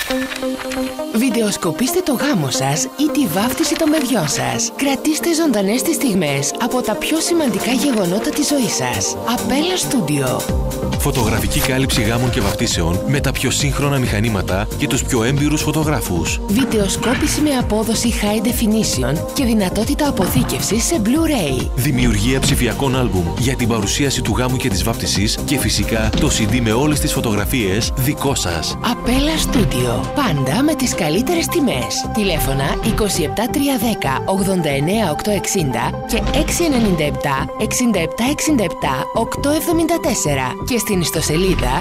Βιντεοσκοπήστε το γάμο σας ή τη βάφτιση των παιδιών σας. Κρατήστε ζωντανές τις στιγμές από τα πιο σημαντικά γεγονότα της ζωής σας. Απέλα Studio. Φωτογραφική κάλυψη γάμων και βαφτίσεων με τα πιο σύγχρονα μηχανήματα και τους πιο έμπειρους φωτογράφους. Βιντεοσκόπηση με απόδοση high definition και δυνατότητα αποθήκευσης σε Blu-ray. Δημιουργία ψηφιακών άλμπουμ για την παρουσίαση του γάμου και της βάφτισης και φυσικά το CD με όλες τις φωτογραφίες δικό σας. Απέλα Studio. Πάντα με τις καλύτερες τιμές. Τηλέφωνα 27310 89 860 και 697 67 67 874 και στην ιστοσελίδα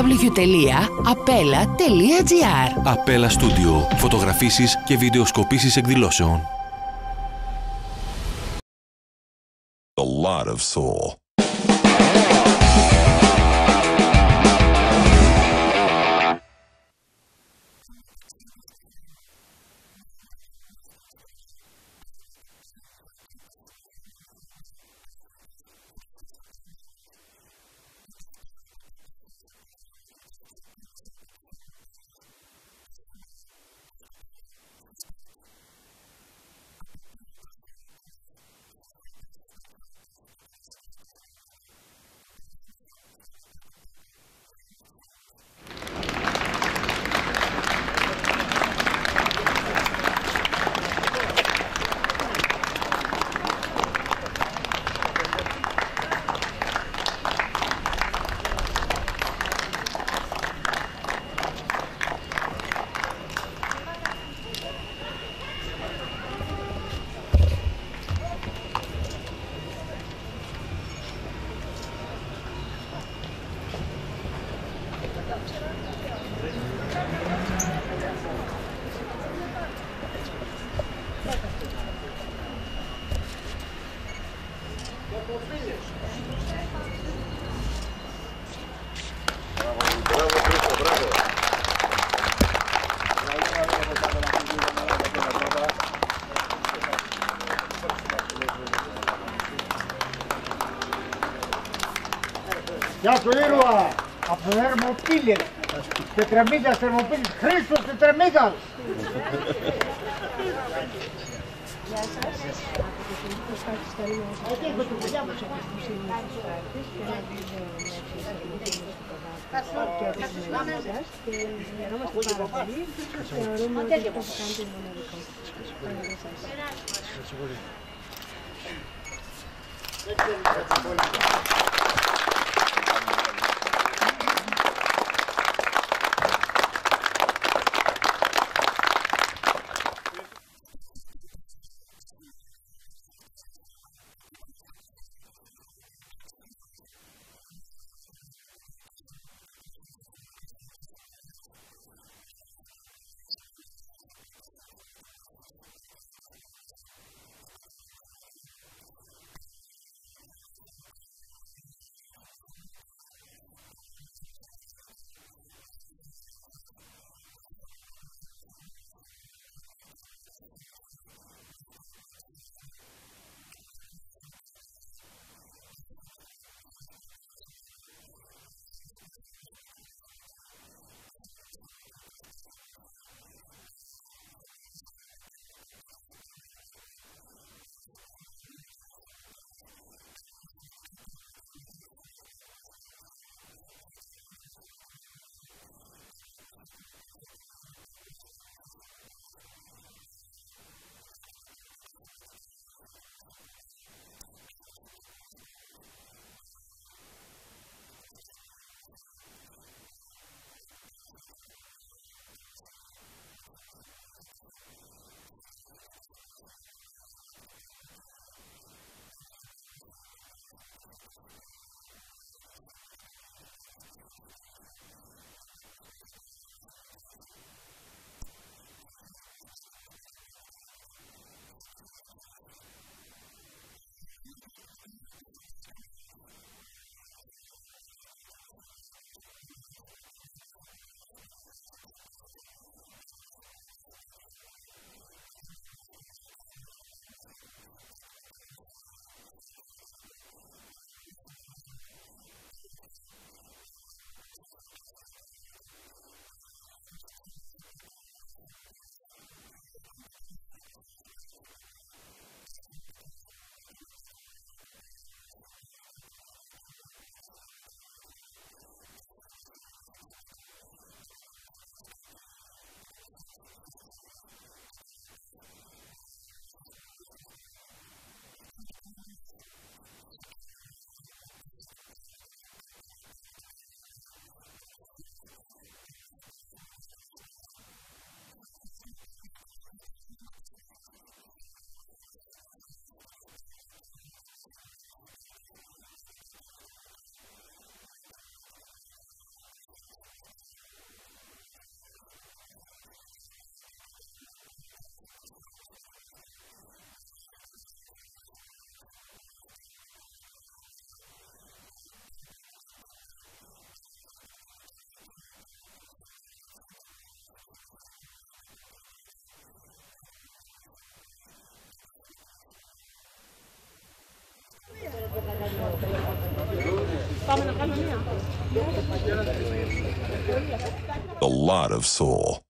www.apella.gr. Απέλα Studio. Φωτογραφίσεις και βιντεοσκοπήσεις εκδηλώσεων. A lot of soul. Γεια σου ήρωα, από το Θερμοπύλες, Τετραμίδας Θερμοπύλες, Χρήστος Τετραμίδας. Γεια σας. Από το Φιλικό Προσπάθης καλούμε να σας καλέσουμε τους αποφουσίους της Σπάρτης και ένα βίντεο με τις και ορισμένες σας και χαιρόμαστε πάρα πολύ. Θεωρούμε ότι αυτό που κάνετε είναι μοναδικό. Ευχαριστώ σας. A lot of soul.